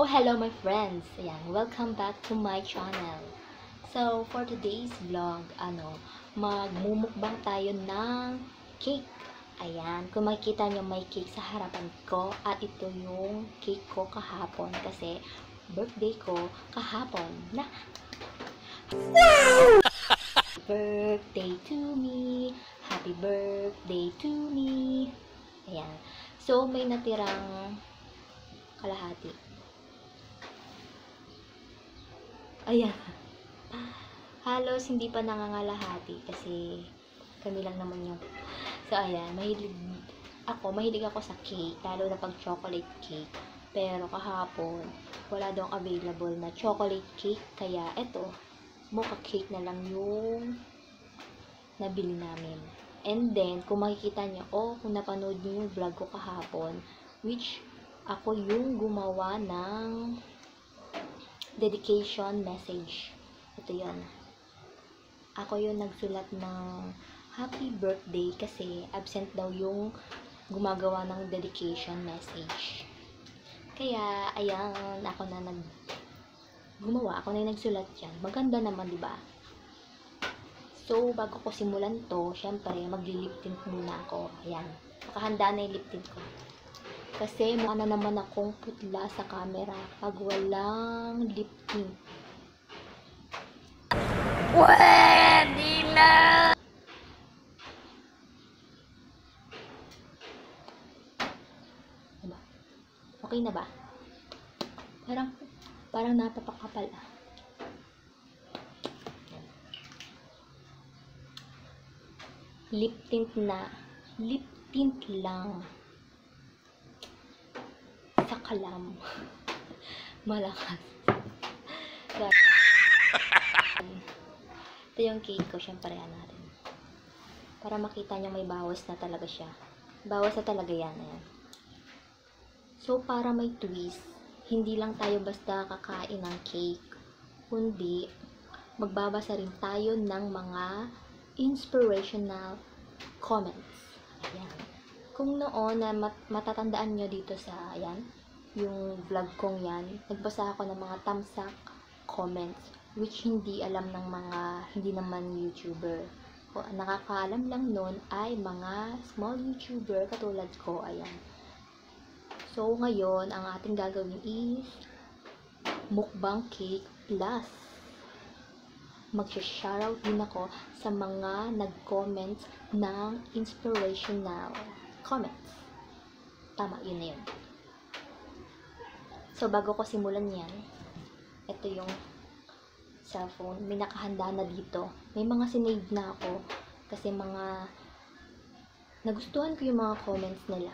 hello my friends! Ayan, welcome back to my channel. So, for today's vlog, magmumukbang tayo ng cake. Ayan, kung makikita nyo may cake sa harapan ko at ito yung cake ko kahapon kasi birthday ko kahapon na. Wow! Birthday to me! Happy birthday to me! Ayan. So, may natirang kalahati. Ayan. Halos hindi pa nangangalahati kasi kami lang naman yung... So, ayan. Mahilig ako sa cake, lalo na pag chocolate cake. Pero kahapon, wala daw available na chocolate cake. Kaya, eto, mocha cake na lang yung nabili namin. And then, kung makikita nyo, kung napanood nyo yung vlog ko kahapon, which ako yung gumawa ng dedication message. Ito yun. Ako yung nagsulat ng happy birthday kasi absent daw yung gumagawa ng dedication message. Kaya, ayan, ako na gumawa. Ako na yung nagsulat yan. Maganda naman, diba? So, bago ko simulan to, syempre, magli-lip tint muna ako. Ayan. Nakahanda na yung lip tint ko. Kasi mukha na naman akong putla sa camera pag walang lip tint. Pwede na! Diba? Okay na ba? Parang napapakapal ah. Lip tint na. Lip tint lang. Sa kalam. Malakas. Ito yung cake ko. Siyempre, natin. Para makita nyo may bawas na talaga siya. Bawas na talaga yan. Ayan. So, para may twist, hindi lang tayo basta kakain ng cake, kundi magbabasa rin tayo ng mga inspirational comments. Ayan. Kung noon na matatandaan nyo dito sa, ayan, yung vlog kong yan, nagbasa ako ng mga thumbs up comments, which hindi alam ng mga, hindi naman YouTuber. Nakakaalam lang nun ay mga small YouTuber katulad ko, ayan. So, ngayon, ang ating gagawin is mukbang cake plus magsha-shoutout din ako sa mga nag-comments ng inspirational comments. Tama, yun na yun. So, bago ko simulan yan, ito yung cellphone. May nakahanda na dito. May mga sinave na ako kasi mga nagustuhan ko yung mga comments nila.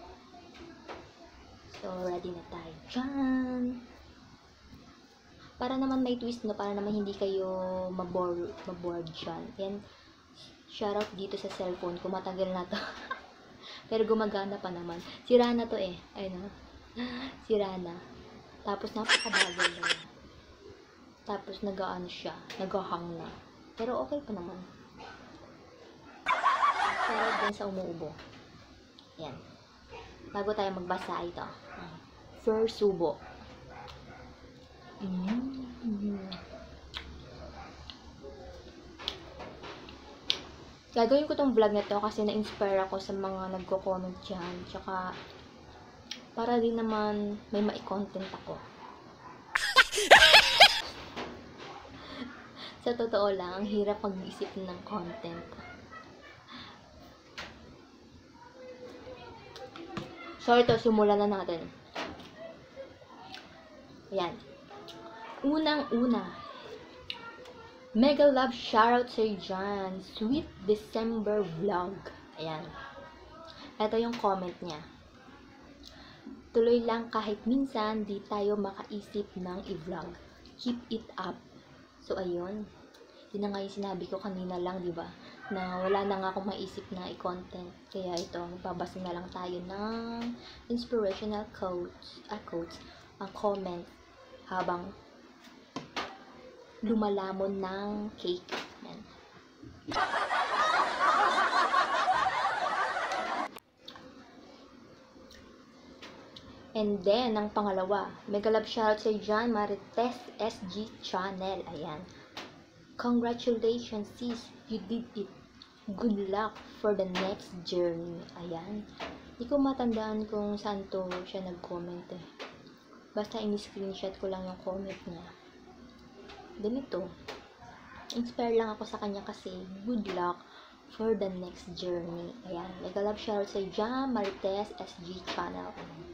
So, ready na tayo dyan. Para naman may twist, no? Para naman hindi kayo maboard dyan. Yan, shoutout dito sa cellphone ko. Matagal na to. Pero gumagana pa naman. Sira na to eh. Ayun na. Sira na. Tapos napakabagal na. Tapos nag-ano siya. Nag-hang na. Pero okay pa naman. Pero din sa umuubo. Yan. Bago tayo magbasa ito. First subo. Gagawin ko tong vlog na to kasi na-inspire ako sa mga nagko-comment dyan. Tsaka, para din naman may ma-content ako. Sa totoo lang, ang hirap mag-isip ng content. So, ito, simulan na natin. Ayan. Unang-una, mega love shoutout sa'yo dyan. Sweet December vlog. Ayan. Ito yung comment niya. Tuloy lang kahit minsan di tayo makaisip ng i-vlog. Keep it up. So, ayun. Yun na nga yung sinabi ko kanina lang, di ba? Na wala na nga akong maisip na i-content. Kaya ito, magbabasa na lang tayo ng inspirational quotes, ang comment habang lumalamon ng cake. Yan. And then, ang pangalawa, mega love shoutout sa John Marites SG Channel. Ayan. Congratulations, sis. You did it. Good luck for the next journey. Ayan. Hindi ko matandaan kung saan to siya nag-comment eh. Basta in-screenshot ko lang yung comment niya. Ganito. Inspire lang ako sa kanya kasi good luck for the next journey. Ayan. Mega love shoutout sa John Marites SG Channel.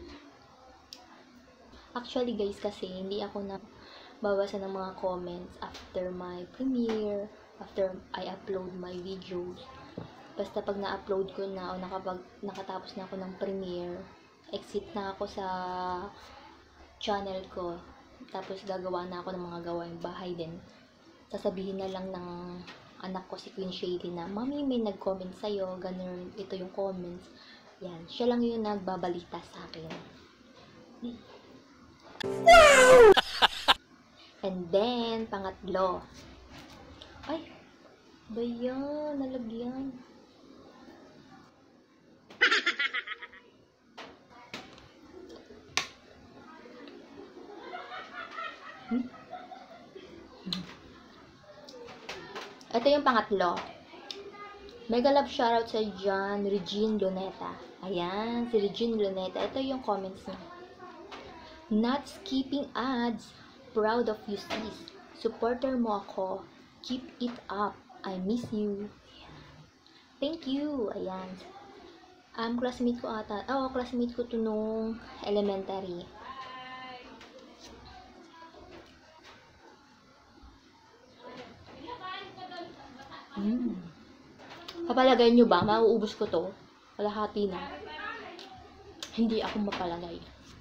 Actually guys, kasi hindi ako nabawasan ng mga comments after my premiere, after I upload my videos. Basta pag na-upload ko na o nakatapos na ako ng premiere, exit na ako sa channel ko. Tapos gagawa na ako ng mga gawaing bahay din. Sasabihin na lang ng anak ko si Queen Shady na, Mami, may nag-comment sa'yo, ganun, ito yung comments. Yan, siya lang yung nagbabalita sa akin. And then, pangatlo. Ay, ba yan? Nalagyan. Ito yung pangatlo. Mega love shoutout sa John Regine Luneta. Ayan, si Regine Luneta. Ito yung comments niya. Not skipping ads. Proud of you, sis. Supporter mo ako. Keep it up. I miss you. Thank you. Ayan. Classmate ko ata. Classmate ko to nung elementary. Papalagay nyo ba? Mauubos ko to. Kalahati na. Hindi ako mapalagay.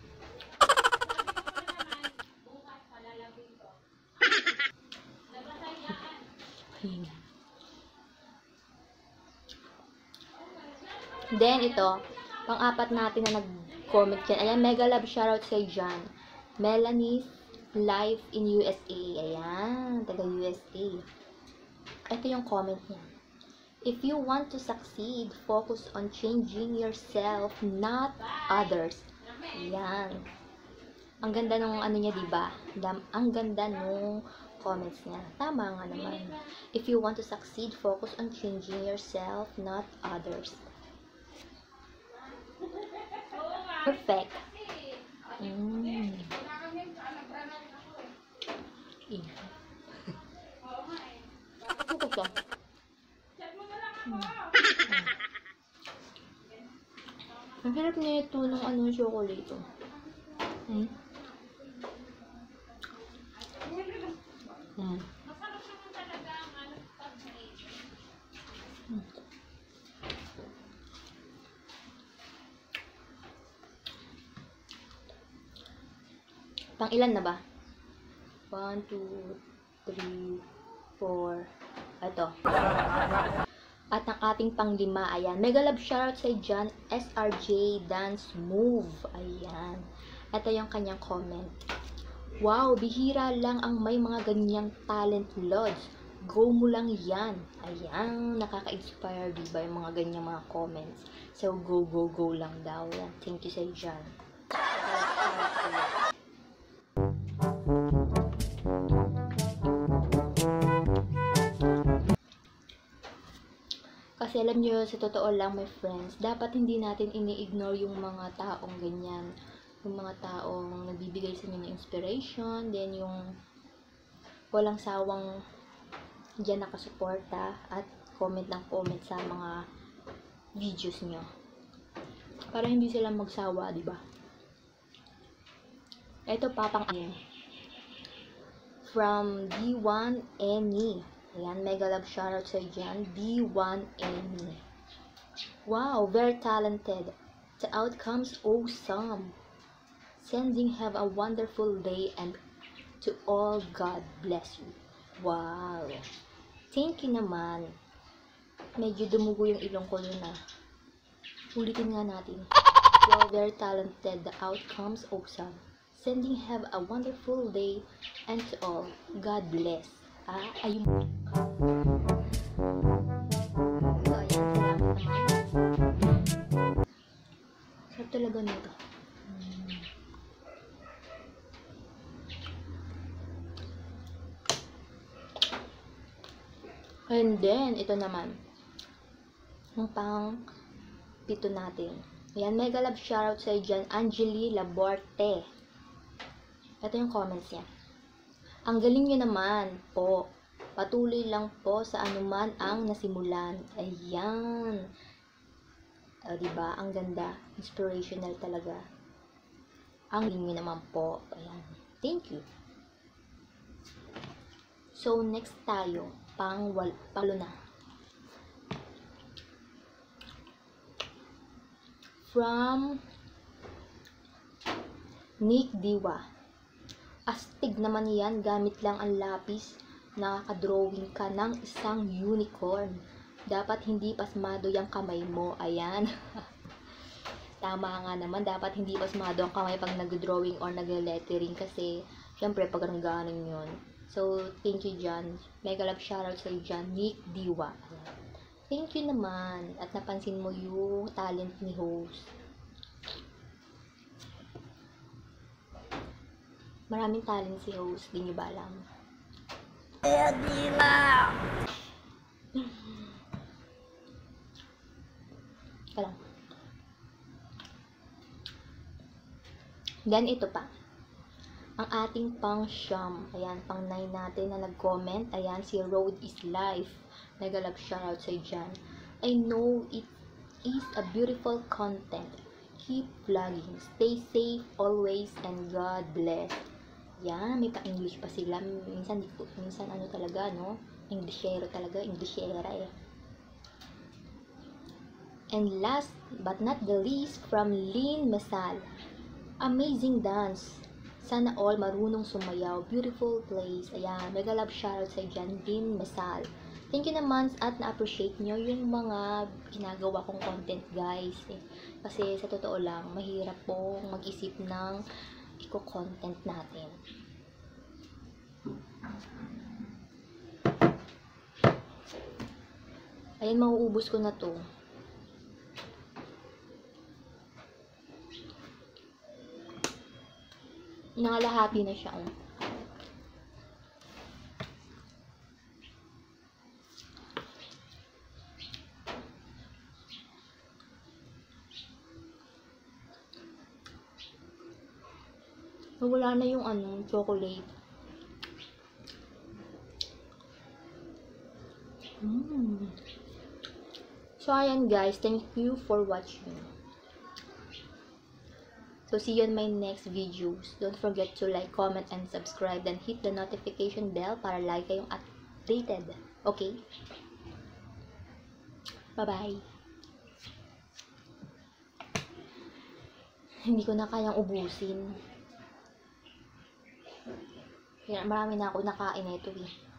Then, ito. Pang-apat natin na nag-comment yan. Ayan, mega love shoutout sa John. Melanie's Life in USA. Ayan, taga USA. Ito yung comment niya. If you want to succeed, focus on changing yourself, not others. Ayan. Ang ganda nung ano niya, diba? Ang ganda nung comments niya. Tama nga naman. If you want to succeed, focus on changing yourself, not others. Perfect. Ang hirap niya ito ng ano, chocolate. Pang ilan na ba? 1, 2, 3, 4. Ito. At ang ating pang-5, ayan. Mega love shoutout sa John SRJ Dance Move. Ayan. Ito yung kanyang comment. Wow, bihira lang ang may mga ganyang talent, Lods. Go mo lang yan. Ayan. Nakaka-inspire, diba, yung mga ganyang mga comments. So, go, go, go lang daw. Yan. Thank you sa John. Kasi alam nyo, sa totoo lang, my friends, dapat hindi natin ini-ignore yung mga taong ganyan. Yung mga taong nagbibigay sa inyo ng inspiration, then yung walang sawang dyan nakasuporta at comment ng comment sa mga videos nyo. Para hindi sila magsawa, diba? Ito papang from D1 Annie. Ayan, mega love shoutout sa dyan. D1 Annie. Wow, very talented. The outcome's awesome. Sending have a wonderful day and to all, God bless you. Wow. Thank you naman. Medyo dumugo yung ilong ko yun ah. Ulitin nga natin. Wow, very talented. The outcome's awesome. Sending have a wonderful day and to all, God bless. Ayun. So, ayan, salamat naman. Sarap talaga nito. And then, ito naman. Yung pang pito natin. Ayan, mega love shoutout sa dyan, Angeli Laborte. Ito yung comments niya. Ang galing nyo naman po. Patuloy lang po sa anuman ang nasimulan. Ayan. O, diba? Ang ganda. Inspirational talaga. Ang galing nyo naman po. Ayan. Thank you. So, next tayo. Panglo na. From Nick Diwa. Astig naman yan, gamit lang ang lapis, nakaka-drawing ka ng isang unicorn. Dapat hindi pasmado yung kamay mo. Ayan. Tama nga naman, dapat hindi pasmado ang kamay pag nag-drawing or nag-lettering kasi syempre pag ganon yun. So, thank you dyan. Mega love shoutout sa dyan, Nick Diwa. Ayan. Thank you naman at napansin mo yung talent ni host. Maraming talent si host, di nyo ba alam? Kalang. Then ito pa. Ang ating pang siyam. Ayan, pang 9 natin na nag-comment. Ayan, si Road is Life. Mega love shoutout sa dyan. I know it is a beautiful content. Keep vlogging. Stay safe always and God bless. Yan, may pa-English pa sila. Minsan ano talaga, no? Englishero talaga. Englishera eh. And last but not the least, from Lynn Masal. Amazing dance. Sana all marunong sumayaw. Beautiful place. Ayan, mega love shoutout sa dyan, Lynn Masal. Thank you naman at na-appreciate nyo yung mga ginagawa kong content, guys. Kasi sa totoo lang, mahirap pong mag-isip ng iko-content natin. Ayan, mauubos ko na to. Nangalahati na siya. Wala na yung chocolate. So, ayan guys. Thank you for watching. So, see you in my next videos. Don't forget to like, comment, and subscribe. Then, hit the notification bell para lagi kayong updated. Okay? Bye-bye. Hindi ko na kayang ubusin. Kaya marami na ako nakain ito eh.